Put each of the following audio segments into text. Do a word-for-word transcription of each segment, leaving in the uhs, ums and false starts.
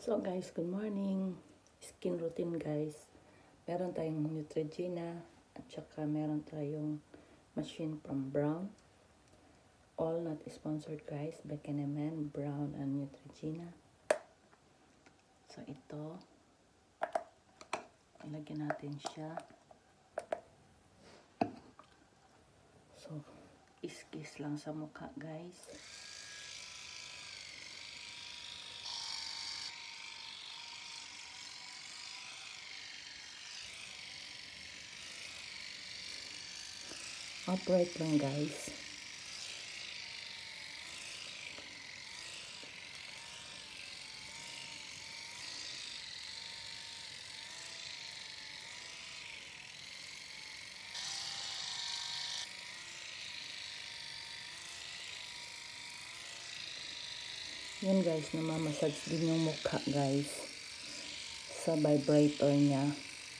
So guys, good morning. Skin routine guys. Meron tayong Neutrogena at saka meron tayong machine from Brown. All not sponsored guys by Kenemen, Brown and Neutrogena. So ito, ilagyan natin siya. So, iskis lang sa mukha guys. Upright lang guys. Yan guys, namamassage din yung mukha guys sa vibrator niya.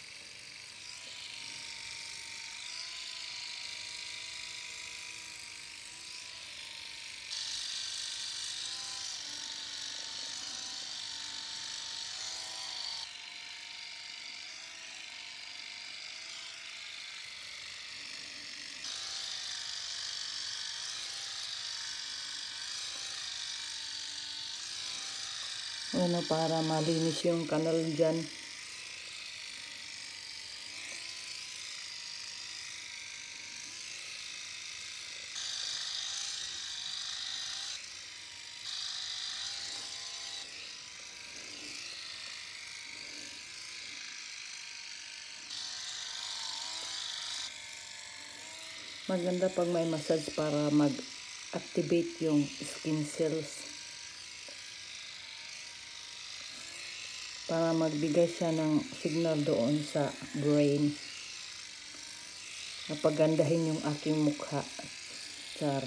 Ano, para malinis yung kanal dyan. Maganda pag may massage para mag-activate yung skin cells. Para magbigay siya ng signal doon sa brain. Napagandahin yung aking mukha. Char.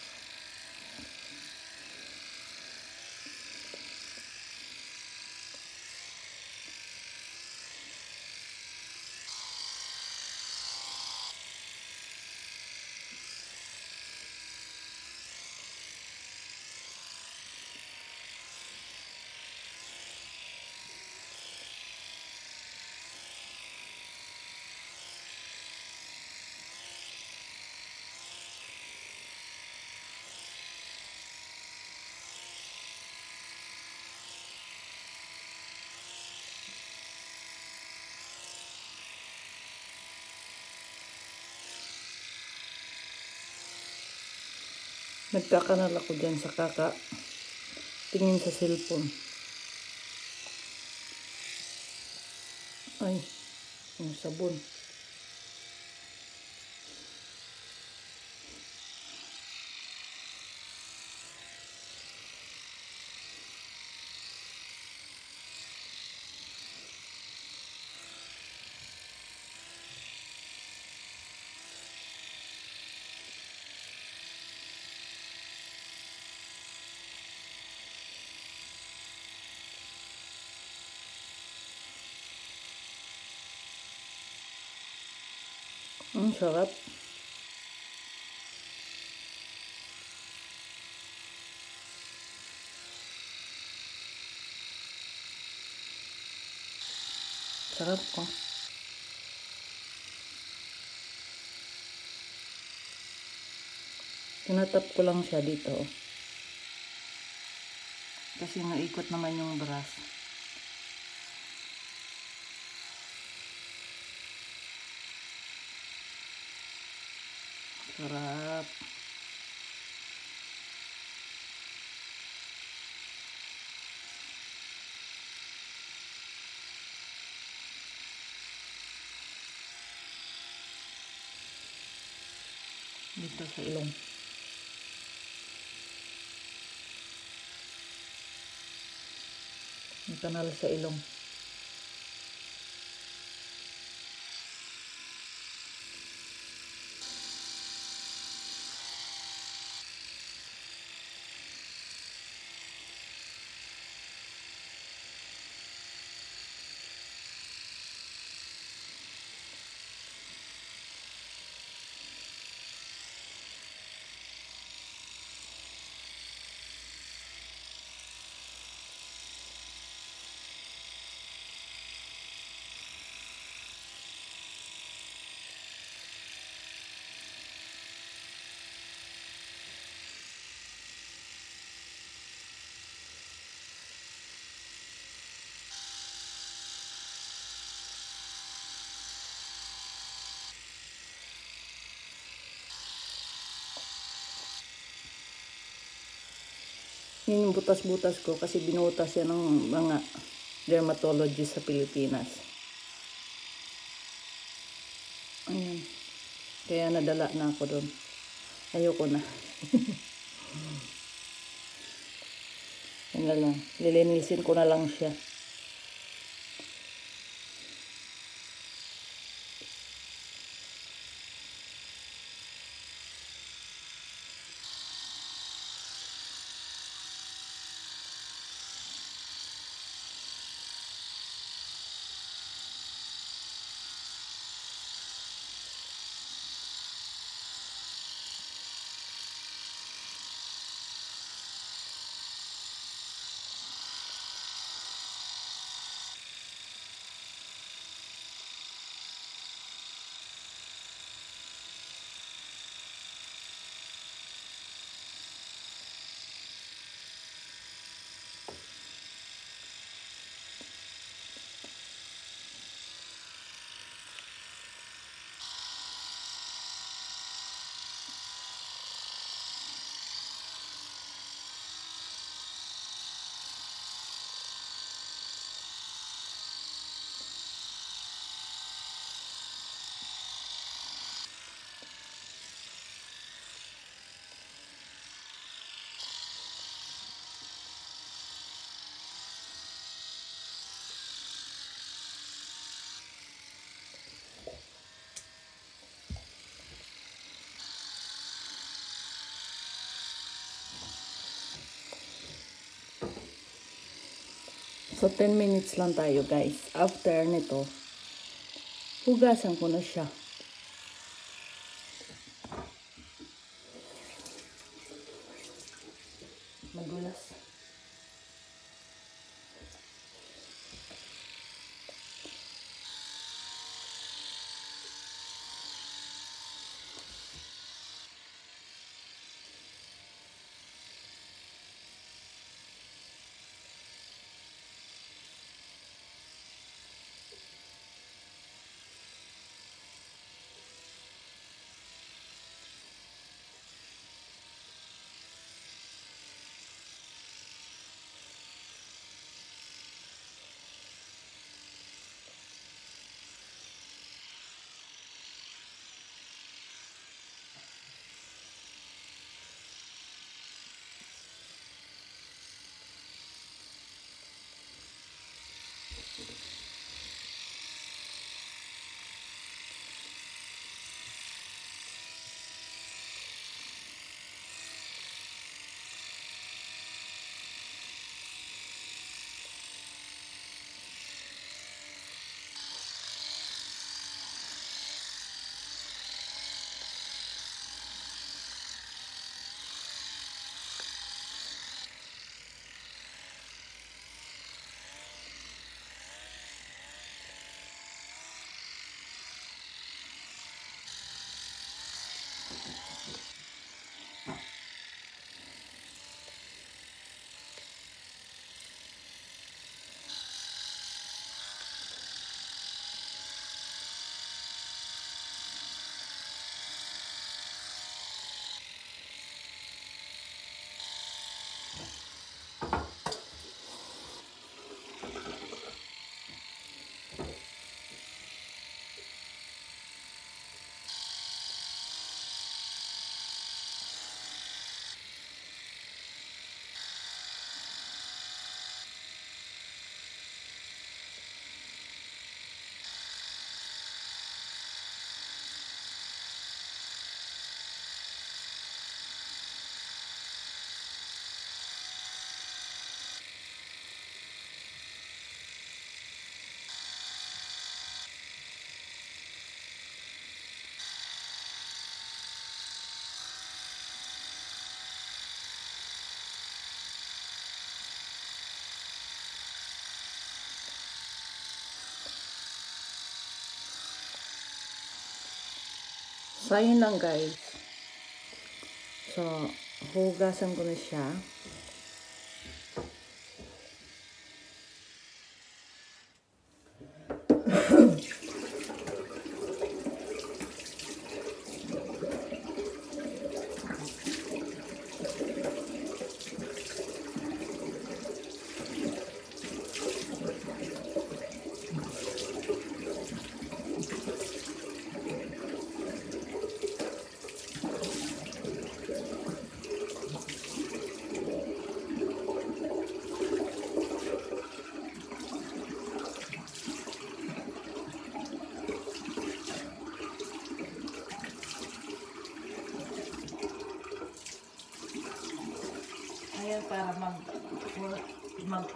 Nagkakanal ako dyan sa kaka tingin sa cellphone. Ay, yung sabon. Ang sarap. Sarap ko. Tinatap ko lang siya dito. Kasi naikot naman yung brush. Sarap. Dito sa ilong. Yung kanal sa ilong. Yun yung butas-butas ko kasi binutas yan ng mga dermatologist sa Pilipinas. Ayan. Kaya nadala na ako doon. Ayoko na. Yan na lang. Lilinisin ko na lang siya. So, ten minutes lang tayo, guys. After nito, hugasan ko na siya. Magulas. So, ayun lang, guys. So, hugasan ko na siya.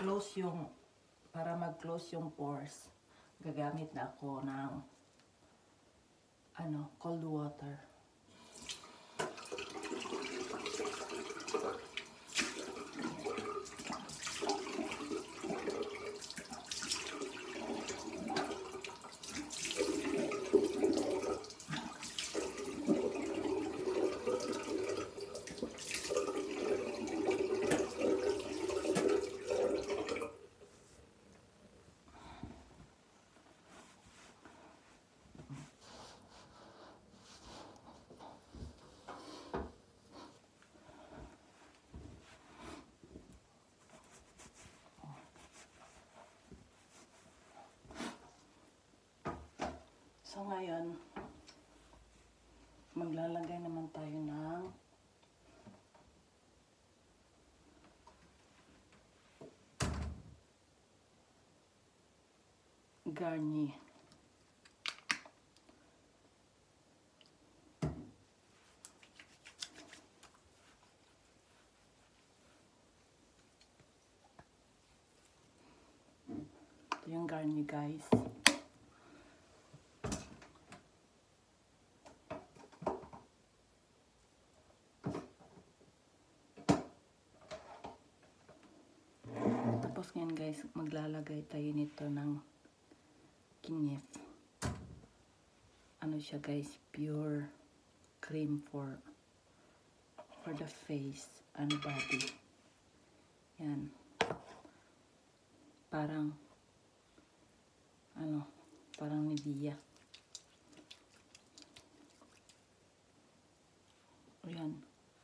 mag-close yung, para mag-close yung pores, gagamit na ako ng, ano, cold water. So ngayon, maglalagay naman tayo ng Garnier. Ito yung Garnier, guys. Tapos ngayon, guys, maglalagay tayo nito ng Kinef. Ano siya, guys? Pure cream for for the face and body. Yan. Parang ano, parang Nivea. Ayan.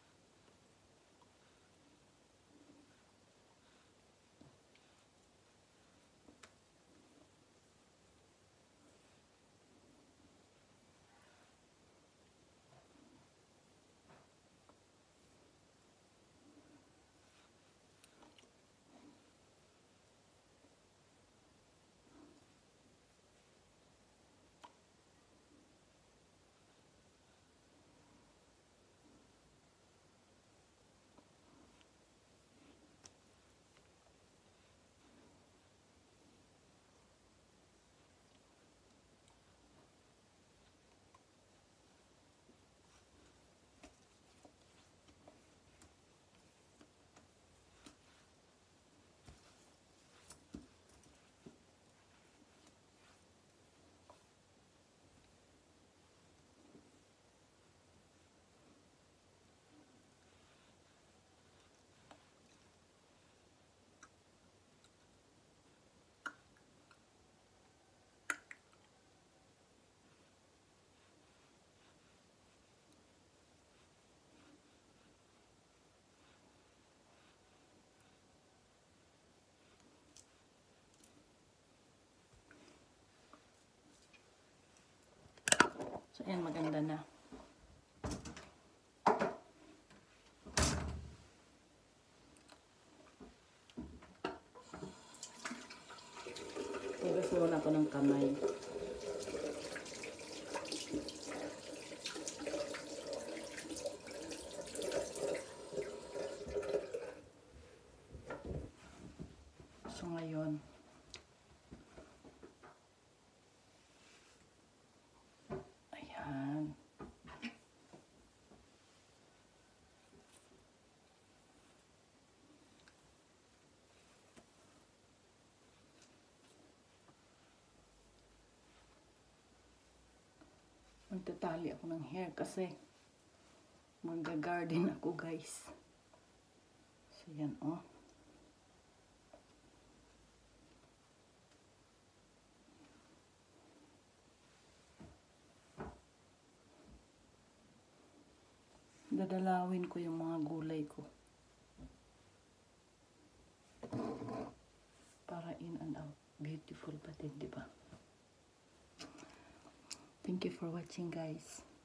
So, ayan, maganda na. Hugasan ako ng kamay. So, ngayon, ayan. Magtatali ako ng hair kasi mag-garden ako, guys. So, yan, oh. Dadalawin ko yung mga gulay ko. Para in and out. Beautiful pa din, di ba? Thank you for watching, guys.